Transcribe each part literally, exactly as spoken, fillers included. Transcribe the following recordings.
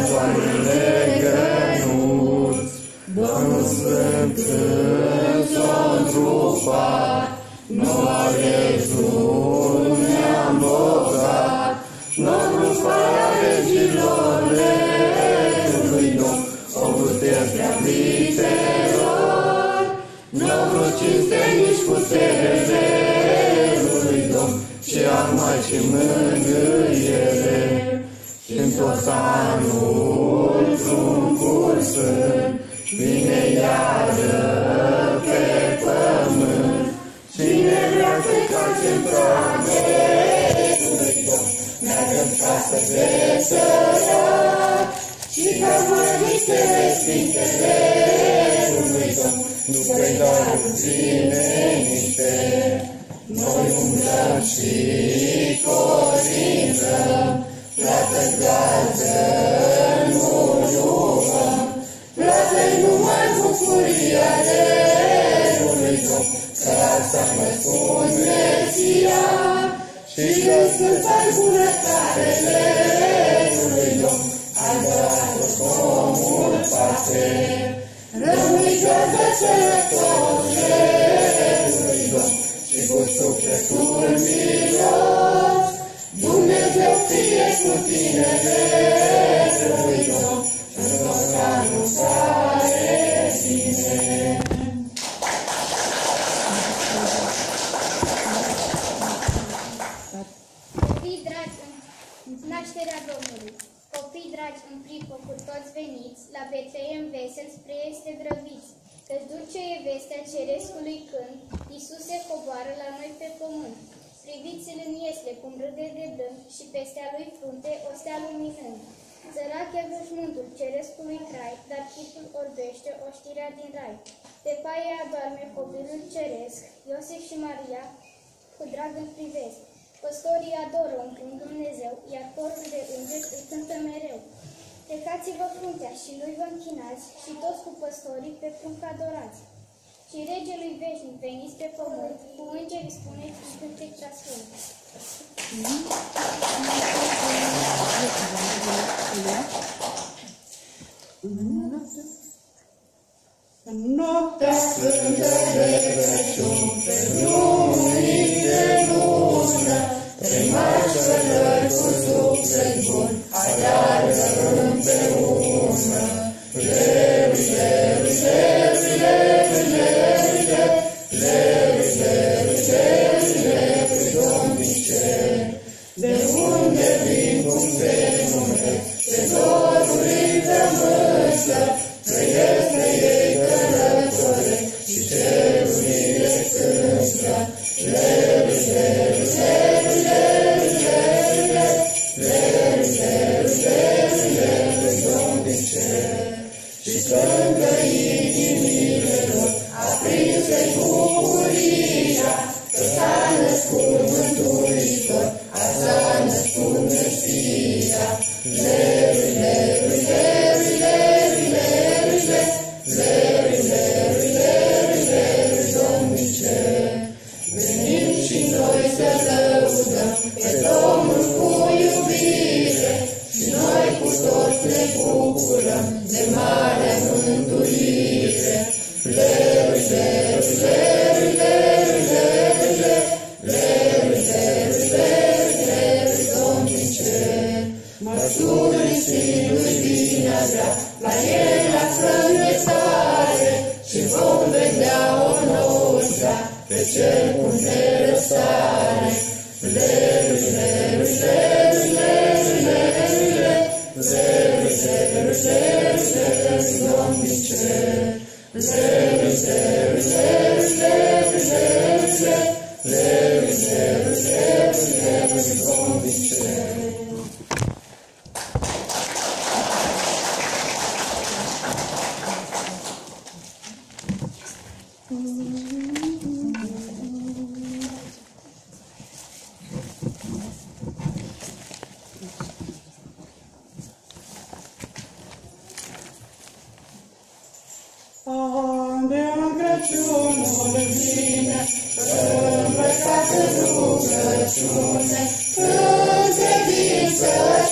toamnele gănuți, Domnul Sfânt s-a întrupat, noua regiune ne-am bogat, noua gruparea regilor lui Domn, o putere prea vitelor, n-au vrut cinste nici putere lui Domn, și armai și mângâiere, și în tot anul pruncul sfânt, vine iară pe pământ, cine vrea să-i calce în prade lui Domn, meargă-n casă de sărat, și ca mărnitele sfintele lui Domn, nu vrei doar puține niște, noi umblăm și corințăm, plată gază nu iubăm, plată-i numai bucuria de lui Domn, că asta mă spun Mesia, și că scântă-i bunătarele lui Domn, ai dat omul pace, rămâi gază sănătoase lui Domn, și cu sufletul milos, Dumnezeu fie cu tine lui Domn, în tot anul care vine. Copii dragi, în nașterea Domnului, copii dragi în pripă cu toți veniți, la Betleem vesel spre este grăbiți, căci dulce e vestea cerescului când Iisuse coboară la noi pe pământ. Priviți-l în iesle cum râde de blând și peste a lui frunte o stea luminând. Sărac e veșmântul cerescului trai, dar chipul orbește oștirea din rai. Pe paie adorme copilul ceresc, Iosif și Maria cu drag îl privesc. Păstorii adoră un când Dumnezeu, iar corul de îngeri îl cântă mereu. Plecați-vă fruntea și lui vă închinați, și toți cu păstorii pe prunc adorați. Și regelui veșnic veniți pe pământ, cu îngeri spuneți în cântec prea sfânt. În noaptea sfântă de Crăciun, pe lumii de lună, pe mari călări cu suflet bun, aleargă împreună. Leri, leri, leri, leri, leri, leri, leri, leri, leri, domnice. De unde vin, cum se numesc, de dorurii de mânsă, trăiesc de ei călătoresc și cerurile cântă. Leri, leri, leri, leri, leri, leri, leri, leri, leri, domnice. Și cântă inimile lor, aprinse-i bucuria, că s-a născut Mântuitor, azi s-a născut Mesia. Leri, leri, leri, leri, leri, leri, leri, leri, leri, domnice. Venim și noi să lăudăm pe Domnul cu iubire, și noi cu toți ne bucurăm de marea mântuire. Leri, leri, leri, leri, leri, leri, leri, leri, leri, domnice. Mărturisind-lui bine vrea, la el aflăm iertare, și vom vedea o nouă zi pe cel cu nerăsare. Leri, leri, leri, leri, leri, leri, leri, leri, leri, domnice. Leri, leri, leri, leri, leri, leri, leri, leri, leri, domnice. Ande-n Crăciunul vine, îmbrăcat în rugăciune, cânte din să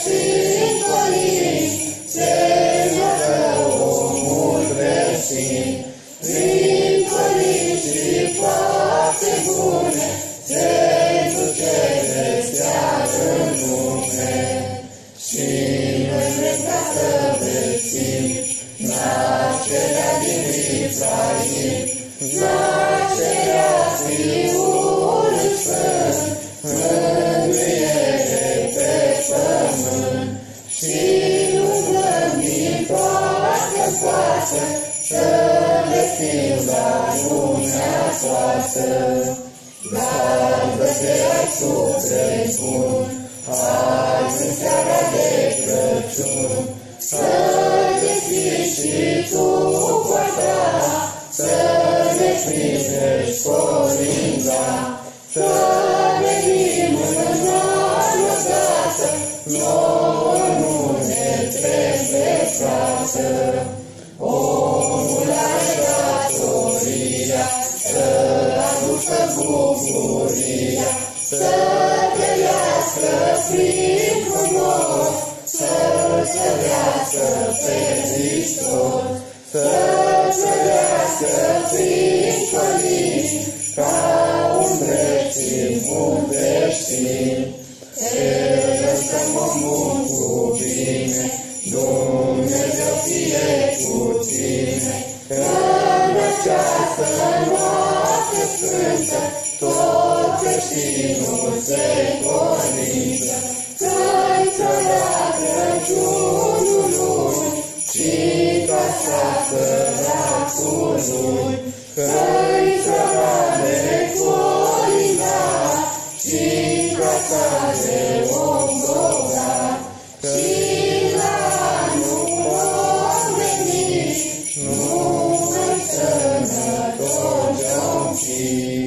în lume. Și noi vrem ca să vestim nașterea din Ifraim, nașterea Fiului Sfânt, mântuiere pe pământ. Și umblăm din toată față, să vestim la lumea toată. Dar văzea-i suflet bun, azi în seara de Crăciun, să deschizi și tu poarta, să ne primești colinda, să venim în anul odată, nouă nu ne trebuie față. Omul are datoria să aducă bucuria, să trăiască prin frumos, să slăvească pe Hristos, să slăvească prin fălici, ca un drept bun veșnic. Să lăsăm omul cu bine, Dumnezeu fie cu tine, că în această noapte sfântă tot creștinul se colindă. Să-i sărea Crăciunului și casa săracului, că-i sărane colinda și casa de om bogat. Și la anul vom veni, numai sănătoși vom fi.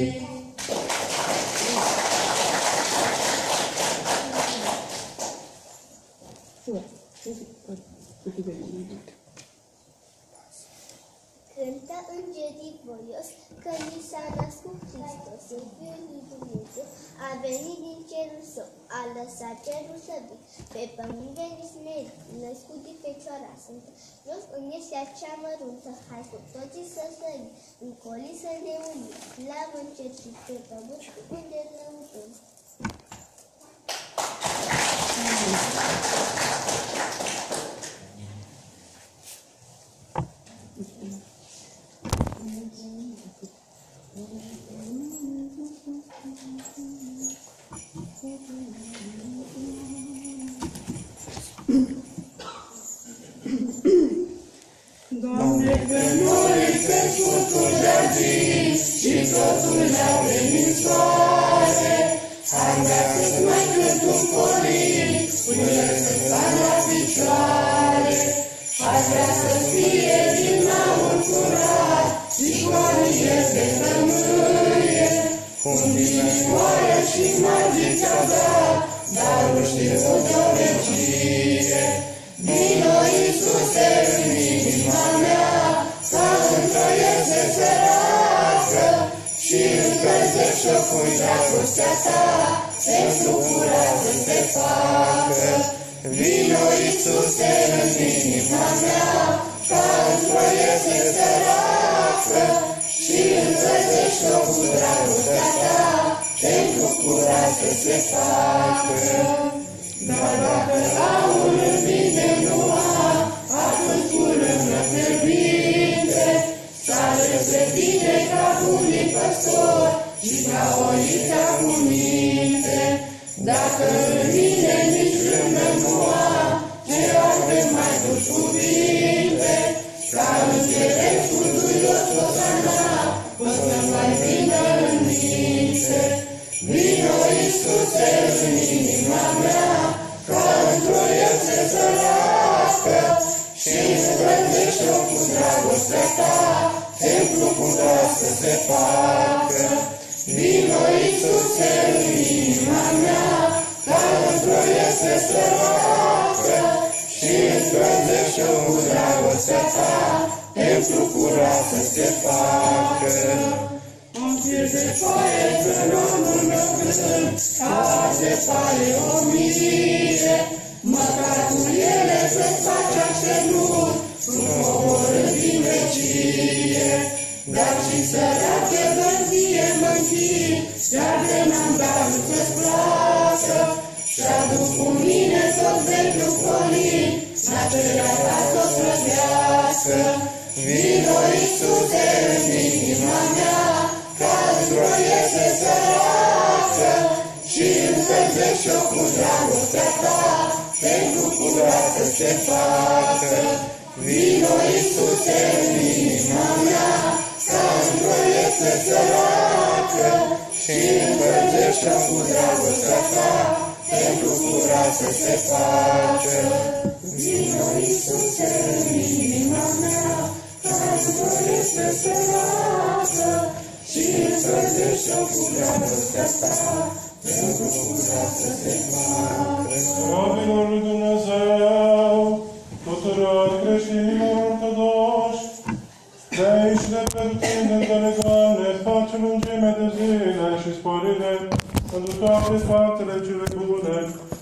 Cântă îngerii voios, că ni s-a născut Hristos, în Fiul lui Dumnezeu, a venit din cerul său, a lăsat cerul săbit, pe pământ veni smerit, născut din Fecioara Sfântă, jos în ieșea cea măruntă, hai cu toții să sărim, în colii să ne unim, slavă în cer și pe pământ, unde lăutăm. Doamne, că noi pe scutul de-a zis și totul ne-a venit soare, hai vrea să-ți mai cânt un colit, până să stai la picioare. Hai vrea să fie din aur curat și coanie de tămâie, cum dinășoară și magica dat, dar nu știu o dovecie. Vino, Iisuse, în inima mea, ca încă este săracă și încălzește-o cu dragostea ta, pentru curat să se facă. Vino, Iisuse, în inima mea, ca încă este săracă și încălzește-o cu dragostea ta, pentru curat să se facă. Dar dacă aur în mine nu am, atunci curând fierbinte, sare spre tine ca bunii păstori și ca oița cu minte. Dacă în mine nici rândă nu am, ce arde mai dulci cuvinte, ca înțeleptul duios Osana, până mai vină în minte. Vino, Iisuse, în inima mea, ca într-o iese săracă și încălzește-o cu dragostea ta, templu curat să se facă. Vino, Iisuse, în inima mea, ca într-o iese săracă și încălzește-o cu dragostea ta, templu curat să se facă. Am fir de paie că romul meu cânt, ca de paie o mie, măcar cu ele să-ți faci aștenut, cu coborând din vecie. Dar și sărache vă-ți fie mânchit, iar de n-am dat să-ți placă, și aduc cu mine toți pentru colin, nașterea ta să slăvească. Vino, Iisuse, în inima mea, ca îndroiește săracă, și încălzește-o cu dragostea ta, pentru cura să se facă. Vino, Iisuse, în inima mea, ca într-o săracă, și încălzește-o cu dragostea ta, pentru cura să se facă. Vino, Iisuse, în inima mea, ca într-o săracă, și încălzește-o cu dragostea ta, pentru cura să se facă. Robilor lui Dumnezeu, tuturor creștinilor ortodoși, de aici de pertine de legale, face lungime de zile și sporire pentru toate faptele cele bune,